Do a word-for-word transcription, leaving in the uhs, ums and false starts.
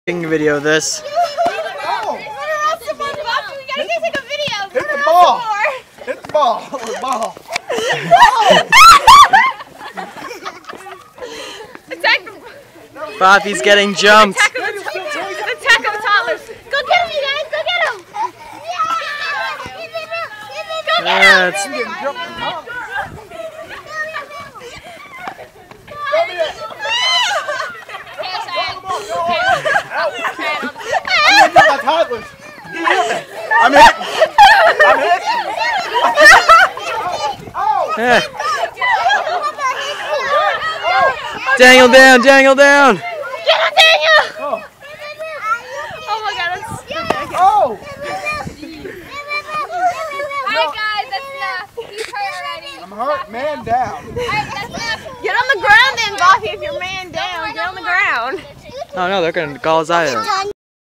Taking a video of this. Oh. Hit the ball. Hit the ball. The ball. Bobby's getting jumped. Attack of the, attack of the toddlers. Go get him, you guys. Go get him. Go get Yeah, him. it's- I'm getting jumped in top. I'm getting my toddlers. I'm hit. I'm hit. Oh. Yeah. Dangle down, dangle down. Get him, Daniel. Oh. Oh my God, that's Oh. Alright guys, that's enough. He's hurt already. I'm hurt. Man down. Alright, that's enough. Get on the ground then, Bobby, if you're man down. Get on the ground. Oh no, they're gonna call us out.